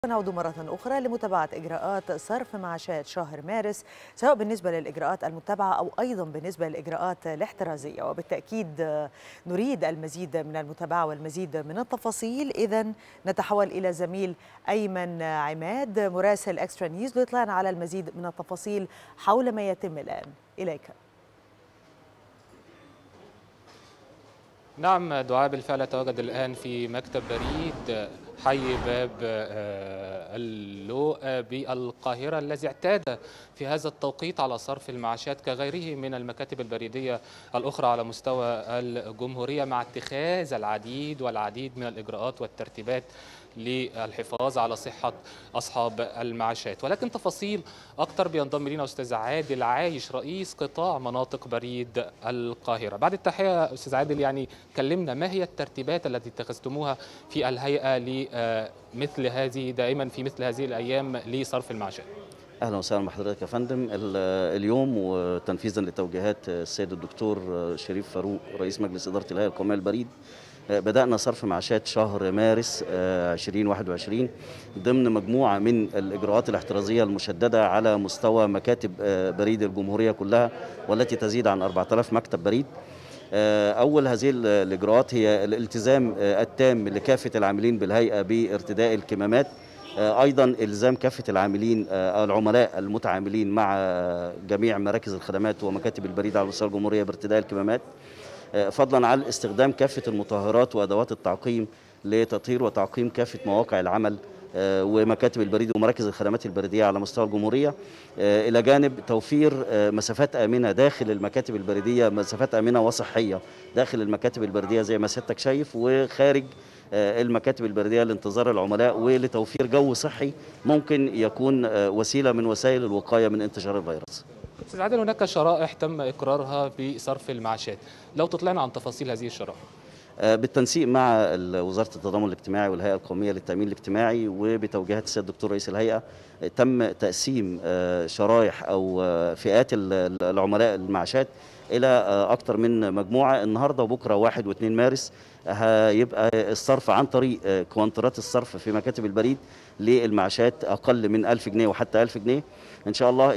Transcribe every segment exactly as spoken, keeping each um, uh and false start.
نعود مرة أخرى لمتابعة إجراءات صرف معاشات شهر مارس، سواء بالنسبة للإجراءات المتبعة أو أيضا بالنسبة للإجراءات الاحترازية، وبالتأكيد نريد المزيد من المتابعة والمزيد من التفاصيل. إذن نتحول إلى زميل أيمن عماد مراسل إكسترا نيوز ليطلعنا على المزيد من التفاصيل حول ما يتم الآن. إليك. نعم دعاء، بالفعل أتواجد الآن في مكتب بريد حي باب اللوق بالقاهرة، الذي اعتاد في هذا التوقيت على صرف المعاشات كغيره من المكاتب البريدية الأخرى على مستوى الجمهورية، مع اتخاذ العديد والعديد من الإجراءات والترتيبات للحفاظ على صحة أصحاب المعاشات. ولكن تفاصيل أكثر بينضم لنا أستاذ عادل عايش، رئيس قطاع مناطق بريد القاهرة. بعد التحية أستاذ عادل، يعني كلمنا ما هي الترتيبات التي اتخذتموها في الهيئة لمثل هذه دائما في مثل هذه الأيام لصرف المعاشات؟ اهلا وسهلا بحضرتك يا فندم. اليوم وتنفيذا لتوجيهات السيد الدكتور شريف فاروق رئيس مجلس اداره الهيئه القوميه للبريد، بدأنا صرف معاشات شهر مارس ألفين وواحد وعشرين ضمن مجموعة من الإجراءات الاحترازية المشددة على مستوى مكاتب بريد الجمهورية كلها، والتي تزيد عن أربعة آلاف مكتب بريد. أول هذه الإجراءات هي الالتزام التام لكافة العاملين بالهيئة بارتداء الكمامات، أيضا إلزام كافة العاملين العملاء المتعاملين مع جميع مراكز الخدمات ومكاتب البريد على مستوى الجمهورية بارتداء الكمامات، فضلا عن استخدام كافة المطهرات وأدوات التعقيم لتطهير وتعقيم كافة مواقع العمل ومكاتب البريد ومراكز الخدمات البريدية على مستوى الجمهورية، إلى جانب توفير مسافات آمنة داخل المكاتب البريدية، مسافات آمنة وصحية داخل المكاتب البريدية زي ما سيادتك شايف، وخارج المكاتب البريدية لانتظار العملاء ولتوفير جو صحي ممكن يكون وسيلة من وسائل الوقاية من انتشار الفيروس. أستاذ عادل، هناك شرائح تم إقرارها بصرف المعاشات، لو تطلعنا عن تفاصيل هذه الشرائح. بالتنسيق مع وزارة التضامن الاجتماعي والهيئة القومية للتأمين الاجتماعي وبتوجيهات السيد الدكتور رئيس الهيئة، تم تقسيم شرائح أو فئات العملاء المعاشات إلى أكثر من مجموعة. النهاردة وبكرة واحد واثنين مارس هيبقى الصرف عن طريق كوانترات الصرف في مكاتب البريد للمعاشات أقل من ألف جنيه وحتى ألف جنيه إن شاء الله.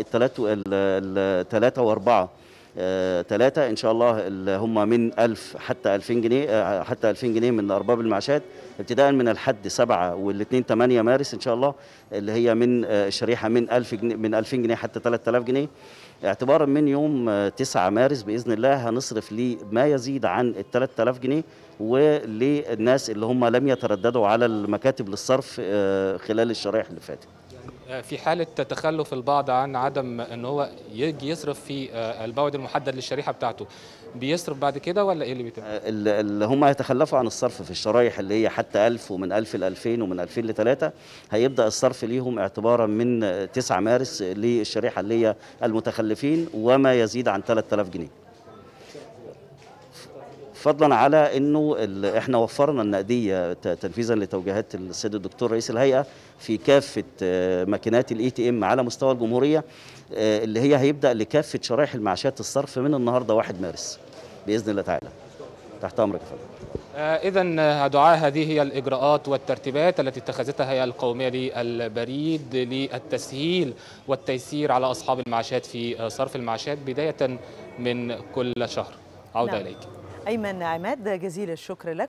الثلاثة وأربعة ثلاثة إن شاء الله اللي هم من ألف حتى ألفين جنيه، حتى ألفين جنيه من أرباب المعاشات، ابتداء من الحد سبعة والاثنين ثمانية مارس إن شاء الله، اللي هي من الشريحة من ألف جنيه من ألفين جنيه حتى ثلاثة آلاف جنيه. اعتبارا من يوم تسعة مارس بإذن الله هنصرف لما يزيد عن ال ثلاثة آلاف جنيه، وللناس اللي هم لم يترددوا على المكاتب للصرف خلال الشرائح اللي فاتت. في حالة تخلف البعض عن عدم ان هو يجي يصرف في البعد المحدد للشريحة بتاعته، بيصرف بعد كده ولا ايه اللي بيتم؟ اللي هم يتخلفوا عن الصرف في الشرايح اللي هي حتى ألف ومن ألف ل ألفين ومن ألفين ل ثلاثة، هيبدأ الصرف ليهم اعتبارا من تسعة مارس للشريحة اللي هي المتخلفين وما يزيد عن ثلاثة آلاف جنيه. فضلا على انه احنا وفرنا النقديه تنفيذا لتوجيهات السيد الدكتور رئيس الهيئه في كافه ماكينات الاي تي ام على مستوى الجمهوريه، اللي هي هيبدا لكافه شرائح المعاشات الصرف من النهارده واحد مارس باذن الله تعالى. تحت امرك يا فندم. إذا دعاء، هذه هي الإجراءات والترتيبات التي اتخذتها الهيئة القومية للبريد للتسهيل والتيسير على أصحاب المعاشات في صرف المعاشات بداية من كل شهر. عودة نعم. إليك أيمن عماد، جزيل الشكر لك.